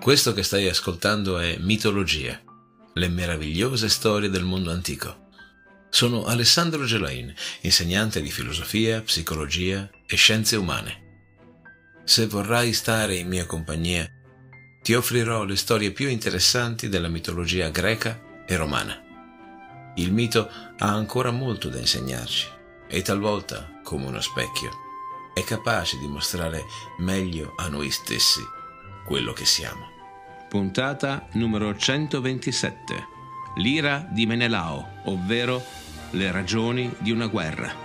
Questo che stai ascoltando è Mitologia, le meravigliose storie del mondo antico. Sono Alessandro Gelain, insegnante di filosofia, psicologia e scienze umane. Se vorrai stare in mia compagnia, ti offrirò le storie più interessanti della mitologia greca e romana. Il mito ha ancora molto da insegnarci e talvolta, come uno specchio, è capace di mostrare meglio a noi stessi quello che siamo. Puntata numero 127. L'ira di Menelao, ovvero le ragioni di una guerra.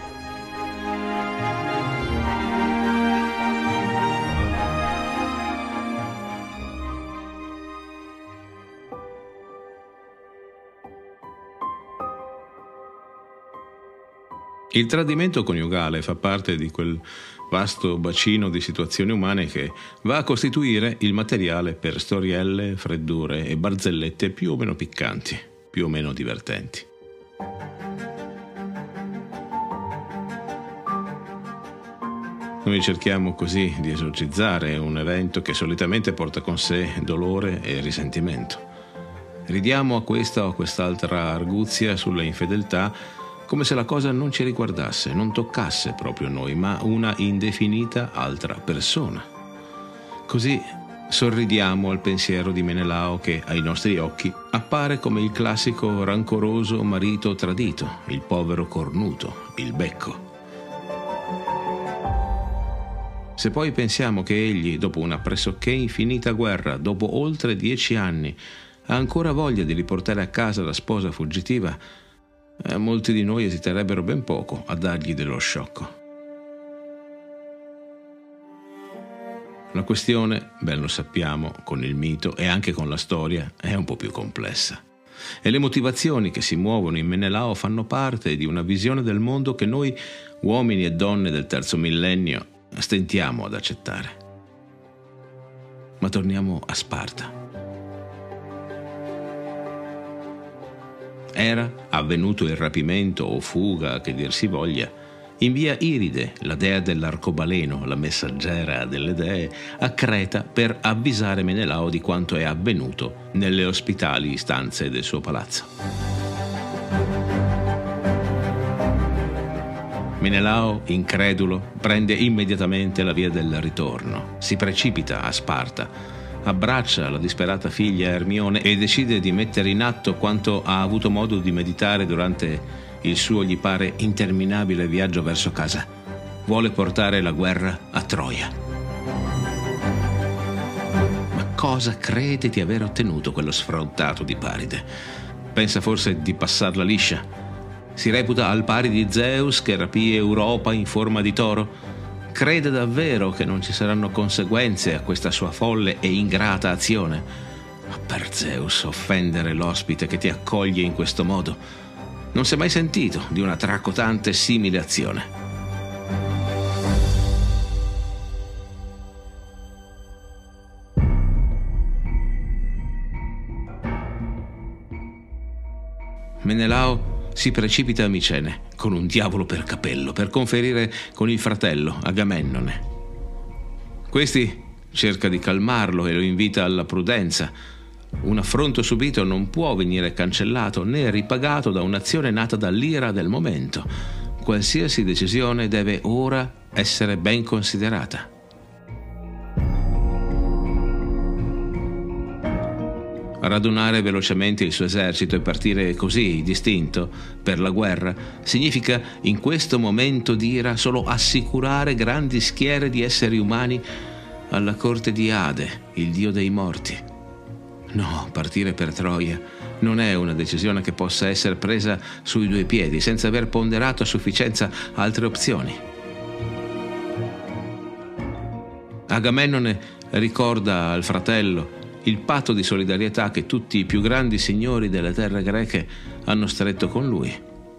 Il tradimento coniugale fa parte di quel vasto bacino di situazioni umane che va a costituire il materiale per storielle, freddure e barzellette più o meno piccanti, più o meno divertenti. Noi cerchiamo così di esorcizzare un evento che solitamente porta con sé dolore e risentimento. Ridiamo a questa o quest'altra arguzia sulle infedeltà come se la cosa non ci riguardasse, non toccasse proprio noi, ma una indefinita altra persona. Così sorridiamo al pensiero di Menelao che, ai nostri occhi, appare come il classico rancoroso marito tradito, il povero cornuto, il becco. Se poi pensiamo che egli, dopo una pressoché infinita guerra, dopo oltre 10 anni, ha ancora voglia di riportare a casa la sposa fuggitiva, molti di noi esiterebbero ben poco a dargli dello sciocco. La questione, ben lo sappiamo, con il mito e anche con la storia, è un po' più complessa. E le motivazioni che si muovono in Menelao fanno parte di una visione del mondo che noi, uomini e donne del terzo millennio, stentiamo ad accettare. Ma torniamo a Sparta. Era avvenuto il rapimento o fuga, che dir si voglia, in via Iride, la dea dell'arcobaleno, la messaggera delle dee, a Creta per avvisare Menelao di quanto è avvenuto nelle ospitali stanze del suo palazzo. Menelao, incredulo, prende immediatamente la via del ritorno, si precipita a Sparta, abbraccia la disperata figlia Ermione e decide di mettere in atto quanto ha avuto modo di meditare durante il suo, gli pare, interminabile viaggio verso casa. Vuole portare la guerra a Troia. Ma cosa crede di aver ottenuto quello sfrontato di Paride? Pensa forse di passarla liscia? Si reputa al pari di Zeus che rapì Europa in forma di toro? Crede davvero che non ci saranno conseguenze a questa sua folle e ingrata azione? Ma per Zeus, offendere l'ospite che ti accoglie in questo modo? Non si è mai sentito di una tracotante simile azione. Menelao si precipita a Micene con un diavolo per capello per conferire con il fratello Agamennone. Questi cerca di calmarlo e lo invita alla prudenza. Un affronto subito non può venire cancellato né ripagato da un'azione nata dall'ira del momento. Qualsiasi decisione deve ora essere ben considerata. Radunare velocemente il suo esercito e partire così, distinto, per la guerra, significa in questo momento d'ira solo assicurare grandi schiere di esseri umani alla corte di Ade, il dio dei morti. No, partire per Troia non è una decisione che possa essere presa sui due piedi, senza aver ponderato a sufficienza altre opzioni. Agamennone ricorda al fratello il patto di solidarietà che tutti i più grandi signori delle terre greche hanno stretto con lui.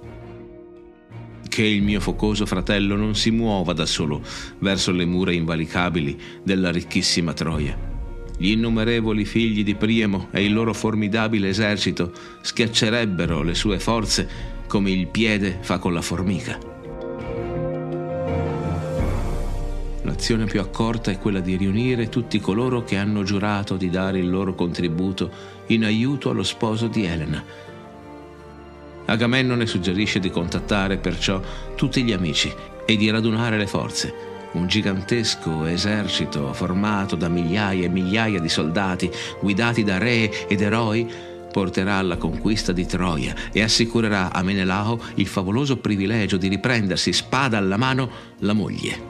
Che il mio focoso fratello non si muova da solo verso le mura invalicabili della ricchissima Troia. Gli innumerevoli figli di Priamo e il loro formidabile esercito schiaccerebbero le sue forze come il piede fa con la formica. l'azione più accorta è quella di riunire tutti coloro che hanno giurato di dare il loro contributo in aiuto allo sposo di Elena. Agamennone suggerisce di contattare perciò tutti gli amici e di radunare le forze. Un gigantesco esercito formato da migliaia e migliaia di soldati, guidati da re ed eroi, porterà alla conquista di Troia e assicurerà a Menelao il favoloso privilegio di riprendersi spada alla mano la moglie.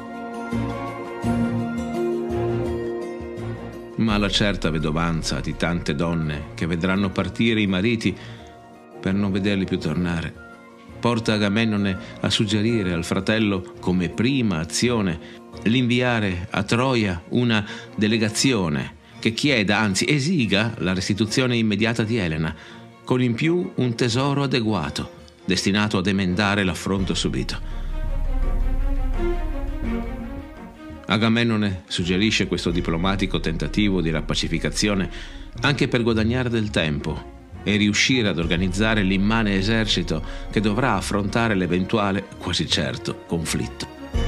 Ma la certa vedovanza di tante donne che vedranno partire i mariti per non vederli più tornare porta Agamennone a suggerire al fratello come prima azione l'inviare a Troia una delegazione che chieda, anzi esiga, la restituzione immediata di Elena, con in più un tesoro adeguato, destinato ad emendare l'affronto subito. Agamennone suggerisce questo diplomatico tentativo di rappacificazione anche per guadagnare del tempo e riuscire ad organizzare l'immane esercito che dovrà affrontare l'eventuale, quasi certo, conflitto.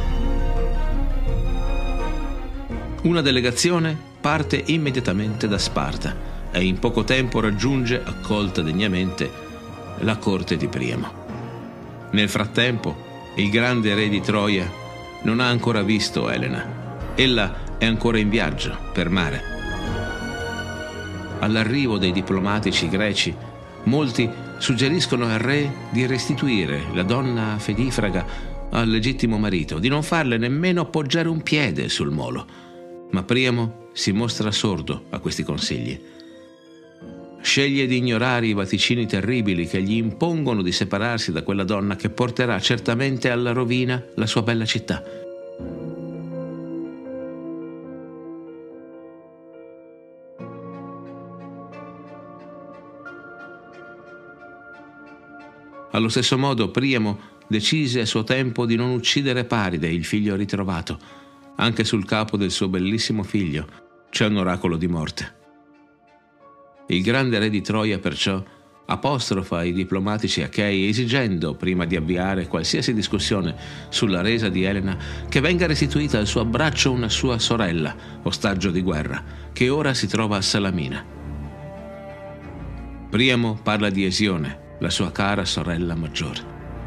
Una delegazione parte immediatamente da Sparta e in poco tempo raggiunge, accolta degnamente, la corte di Priamo. Nel frattempo, il grande re di Troia non ha ancora visto Elena. Ella è ancora in viaggio per mare. All'arrivo dei diplomatici greci, molti suggeriscono al re di restituire la donna fedifraga al legittimo marito, di non farle nemmeno appoggiare un piede sul molo. Ma Priamo si mostra sordo a questi consigli. Sceglie di ignorare i vaticini terribili che gli impongono di separarsi da quella donna che porterà certamente alla rovina la sua bella città. Allo stesso modo Priamo decise a suo tempo di non uccidere Paride, il figlio ritrovato. Anche sul capo del suo bellissimo figlio c'è un oracolo di morte. Il grande re di Troia perciò apostrofa i diplomatici achei esigendo, prima di avviare qualsiasi discussione sulla resa di Elena, che venga restituita al suo abbraccio una sua sorella, ostaggio di guerra, che ora si trova a Salamina. Priamo parla di Esione, la sua cara sorella maggiore.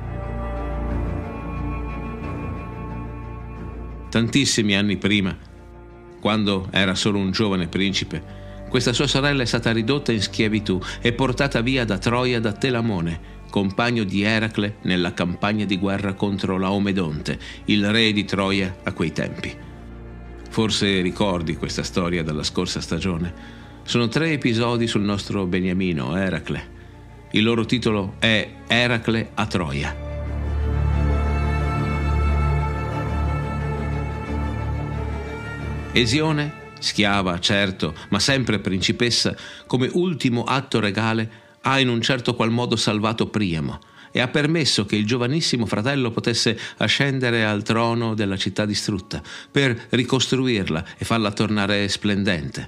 Tantissimi anni prima, quando era solo un giovane principe, questa sua sorella è stata ridotta in schiavitù e portata via da Troia da Telamone, compagno di Eracle nella campagna di guerra contro Laomedonte, il re di Troia a quei tempi. Forse ricordi questa storia dalla scorsa stagione. Sono 3 episodi sul nostro beniamino, Eracle. Il loro titolo è Eracle a Troia. Esione, schiava, certo, ma sempre principessa, come ultimo atto regale, ha in un certo qual modo salvato Priamo e ha permesso che il giovanissimo fratello potesse ascendere al trono della città distrutta per ricostruirla e farla tornare splendente.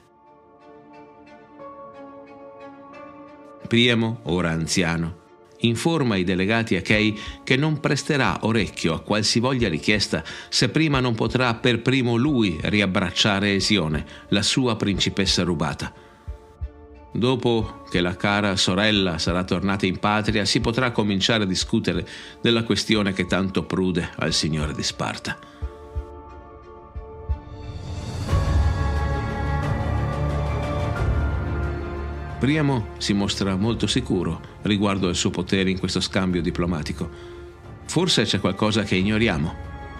Priamo, ora anziano, informa i delegati achei che non presterà orecchio a qualsivoglia richiesta se prima non potrà per primo lui riabbracciare Esione, la sua principessa rubata. Dopo che la cara sorella sarà tornata in patria, si potrà cominciare a discutere della questione che tanto prude al signore di Sparta. Priamo si mostra molto sicuro riguardo al suo potere in questo scambio diplomatico. Forse c'è qualcosa che ignoriamo.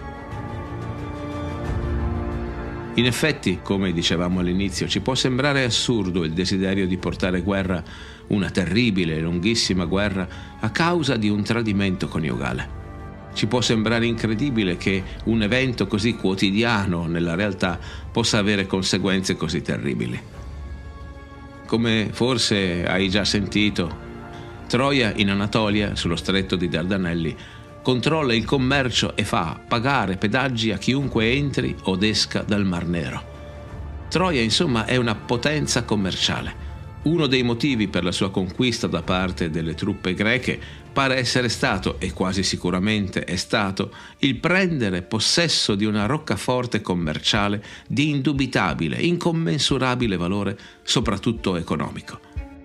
In effetti, come dicevamo all'inizio, ci può sembrare assurdo il desiderio di portare guerra, una terribile e lunghissima guerra, a causa di un tradimento coniugale. Ci può sembrare incredibile che un evento così quotidiano nella realtà possa avere conseguenze così terribili. Come forse hai già sentito, Troia in Anatolia, sullo stretto di Dardanelli, controlla il commercio e fa pagare pedaggi a chiunque entri o esca dal Mar Nero. Troia, insomma, è una potenza commerciale, Uno dei motivi per la sua conquista da parte delle truppe greche pare essere stato, e quasi sicuramente è stato, il prendere possesso di una roccaforte commerciale di indubitabile, incommensurabile valore, soprattutto economico.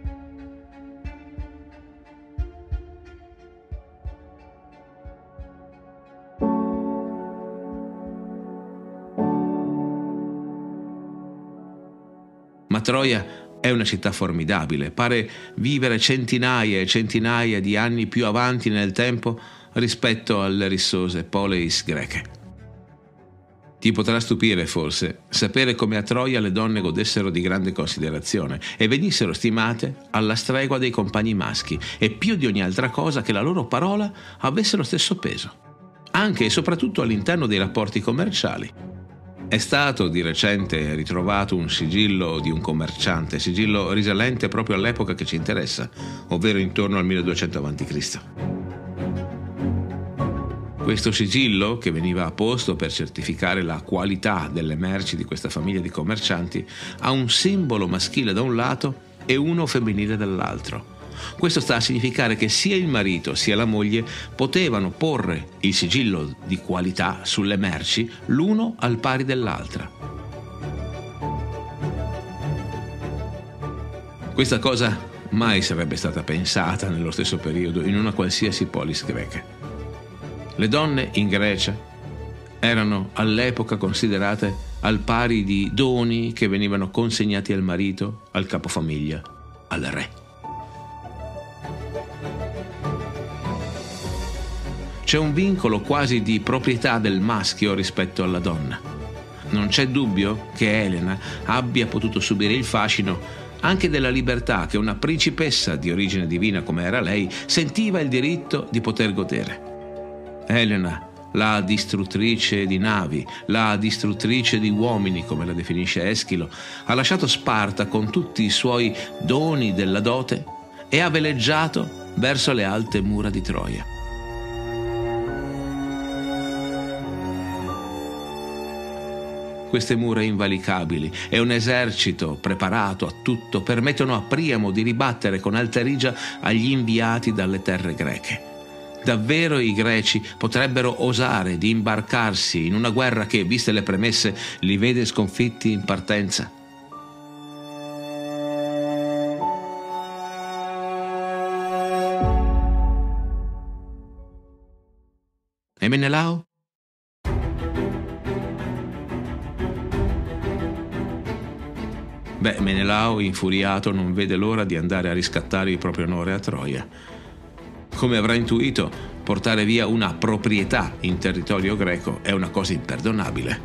Ma Troia è una città formidabile, pare vivere centinaia e centinaia di anni più avanti nel tempo rispetto alle rissose poleis greche. Ti potrà stupire forse sapere come a Troia le donne godessero di grande considerazione e venissero stimate alla stregua dei compagni maschi e più di ogni altra cosa che la loro parola avesse lo stesso peso, anche e soprattutto all'interno dei rapporti commerciali. È stato di recente ritrovato un sigillo di un commerciante, sigillo risalente proprio all'epoca che ci interessa, ovvero intorno al 1200 a.C. Questo sigillo, che veniva apposto per certificare la qualità delle merci di questa famiglia di commercianti, ha un simbolo maschile da un lato e uno femminile dall'altro. Questo sta a significare che sia il marito sia la moglie potevano porre il sigillo di qualità sulle merci l'uno al pari dell'altra. Questa cosa mai sarebbe stata pensata nello stesso periodo in una qualsiasi polis greca. Le donne in Grecia erano all'epoca considerate al pari di doni che venivano consegnati al marito, al capofamiglia, al re. C'è un vincolo quasi di proprietà del maschio rispetto alla donna. Non c'è dubbio che Elena abbia potuto subire il fascino anche della libertà che una principessa di origine divina come era lei sentiva il diritto di poter godere. Elena, la distruttrice di navi, la distruttrice di uomini, come la definisce Eschilo, ha lasciato Sparta con tutti i suoi doni della dote e ha veleggiato verso le alte mura di Troia. Queste mura invalicabili e un esercito preparato a tutto permettono a Priamo di ribattere con alterigia agli inviati dalle terre greche. Davvero i greci potrebbero osare di imbarcarsi in una guerra che, viste le premesse, li vede sconfitti in partenza? E Menelao? Menelao, infuriato, non vede l'ora di andare a riscattare il proprio onore a Troia. Come avrà intuito, portare via una proprietà in territorio greco è una cosa imperdonabile.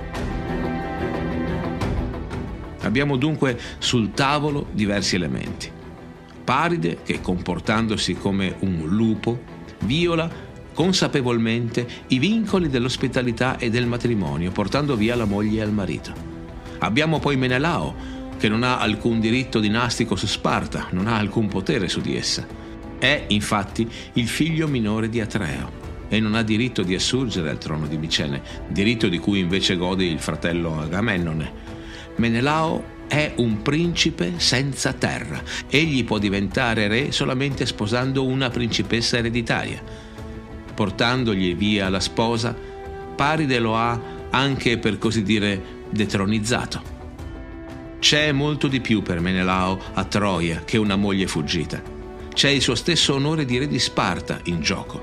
Abbiamo dunque sul tavolo diversi elementi. Paride che, comportandosi come un lupo, viola consapevolmente i vincoli dell'ospitalità e del matrimonio, portando via la moglie e il marito. Abbiamo poi Menelao, che non ha alcun diritto dinastico su Sparta, non ha alcun potere su di essa. È, infatti, il figlio minore di Atreo e non ha diritto di assurgere al trono di Micene, diritto di cui invece gode il fratello Agamennone. Menelao è un principe senza terra. Egli può diventare re solamente sposando una principessa ereditaria. Portandogli via la sposa, Paride lo ha anche, per così dire, detronizzato. C'è molto di più per Menelao a Troia che una moglie fuggita. C'è il suo stesso onore di re di Sparta in gioco.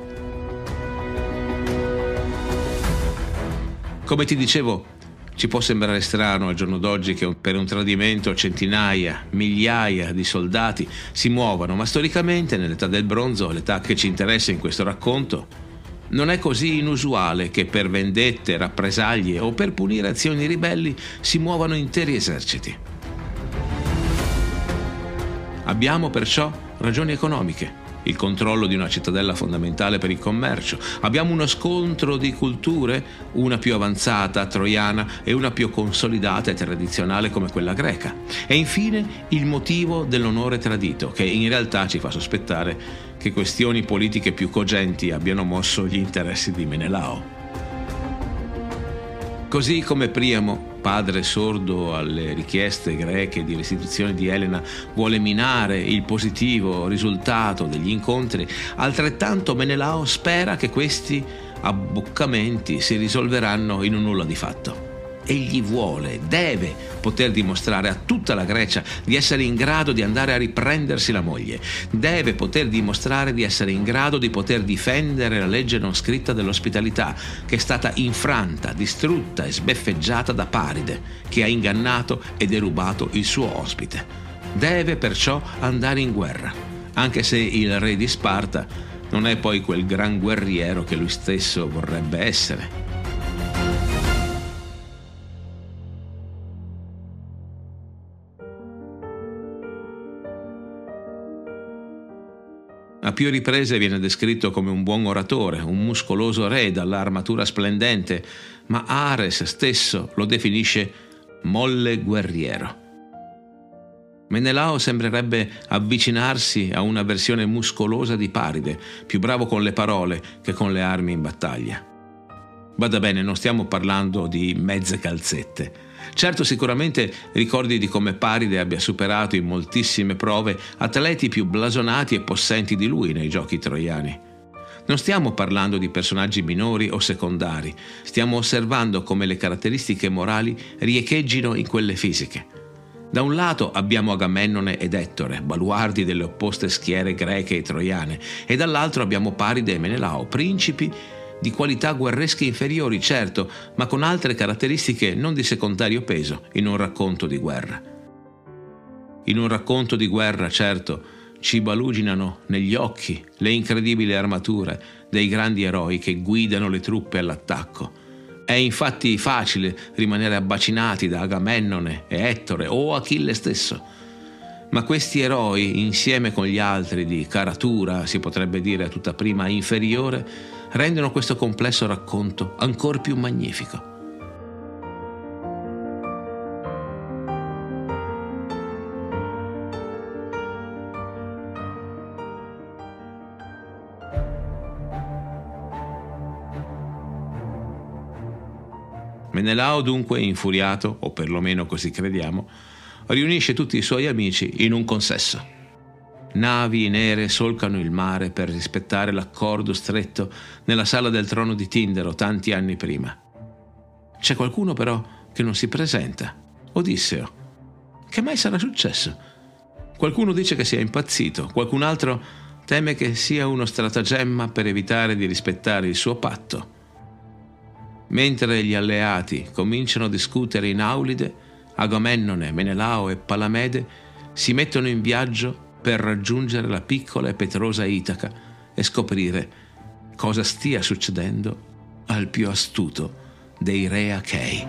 Come ti dicevo, ci può sembrare strano al giorno d'oggi che per un tradimento centinaia, migliaia di soldati si muovano, ma storicamente, nell'età del bronzo, l'età che ci interessa in questo racconto, non è così inusuale che per vendette, rappresaglie o per punire azioni ribelli si muovano interi eserciti. Abbiamo perciò ragioni economiche, il controllo di una cittadella fondamentale per il commercio. Abbiamo uno scontro di culture, una più avanzata, troiana, e una più consolidata e tradizionale come quella greca. E infine il motivo dell'onore tradito, che in realtà ci fa sospettare che questioni politiche più cogenti abbiano mosso gli interessi di Menelao. Così come Priamo padre sordo alle richieste greche di restituzione di Elena vuole minare il positivo risultato degli incontri, altrettanto Menelao spera che questi abboccamenti si risolveranno in un nulla di fatto. Egli deve poter dimostrare a tutta la Grecia di essere in grado di andare a riprendersi la moglie, deve poter dimostrare di essere in grado di poter difendere la legge non scritta dell'ospitalità, che è stata infranta, distrutta e sbeffeggiata da Paride, che ha ingannato e derubato il suo ospite. Deve perciò andare in guerra, anche se il re di Sparta non è poi quel gran guerriero che lui stesso vorrebbe essere. A più riprese viene descritto come un buon oratore, un muscoloso re dall'armatura splendente, ma Ares stesso lo definisce molle guerriero. Menelao sembrerebbe avvicinarsi a una versione muscolosa di Paride, più bravo con le parole che con le armi in battaglia. Bada bene, non stiamo parlando di mezze calzette. Certo, sicuramente ricordi di come Paride abbia superato in moltissime prove atleti più blasonati e possenti di lui nei giochi troiani. Non stiamo parlando di personaggi minori o secondari, stiamo osservando come le caratteristiche morali riecheggino in quelle fisiche. Da un lato abbiamo Agamennone ed Ettore, baluardi delle opposte schiere greche e troiane, e dall'altro abbiamo Paride e Menelao, principi di qualità guerresche inferiori, certo, ma con altre caratteristiche non di secondario peso in un racconto di guerra. In un racconto di guerra, certo, ci baluginano negli occhi le incredibili armature dei grandi eroi che guidano le truppe all'attacco. È infatti facile rimanere abbacinati da Agamennone e Ettore o Achille stesso. Ma questi eroi, insieme con gli altri di caratura, si potrebbe dire a tutta prima inferiore, rendono questo complesso racconto ancor più magnifico. Menelao dunque, infuriato, o perlomeno così crediamo, riunisce tutti i suoi amici in un consesso. Navi nere solcano il mare per rispettare l'accordo stretto nella sala del trono di Tindaro tanti anni prima. C'è qualcuno però che non si presenta. Odisseo. Che mai sarà successo? Qualcuno dice che sia impazzito, qualcun altro teme che sia uno stratagemma per evitare di rispettare il suo patto. Mentre gli alleati cominciano a discutere in Aulide, Agamennone, Menelao e Palamede si mettono in viaggio per raggiungere la piccola e petrosa Itaca e scoprire cosa stia succedendo al più astuto dei re Achei.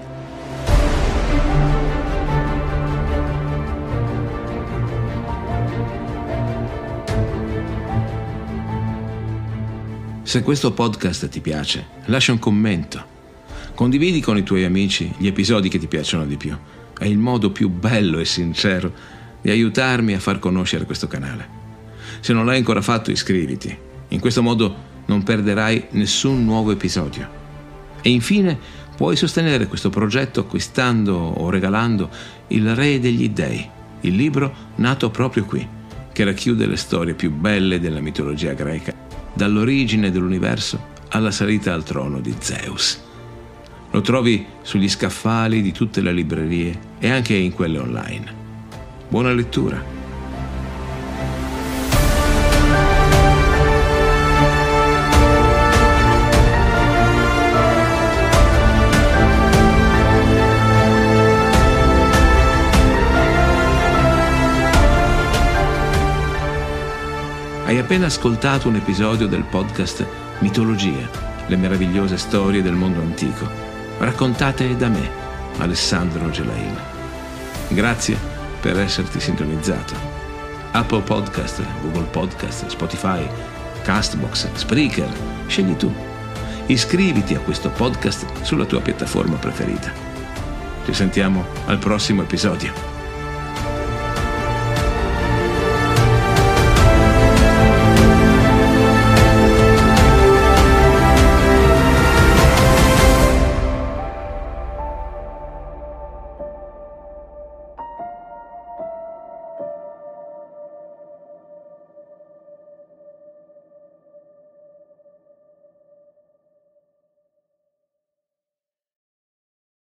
Se questo podcast ti piace, lascia un commento. Condividi con i tuoi amici gli episodi che ti piacciono di più. È il modo più bello e sincero di aiutarmi a far conoscere questo canale. Se non l'hai ancora fatto, iscriviti. In questo modo non perderai nessun nuovo episodio. E infine puoi sostenere questo progetto acquistando o regalando Il Re degli Dei, il libro nato proprio qui, che racchiude le storie più belle della mitologia greca, dall'origine dell'universo alla salita al trono di Zeus. Lo trovi sugli scaffali di tutte le librerie e anche in quelle online. Buona lettura! Hai appena ascoltato un episodio del podcast Mitologia, le meravigliose storie del mondo antico, raccontate da me, Alessandro Gelain. Grazie per esserti sintonizzato. Apple Podcast, Google Podcast, Spotify, Castbox, Spreaker, scegli tu. Iscriviti a questo podcast sulla tua piattaforma preferita. Ci sentiamo al prossimo episodio.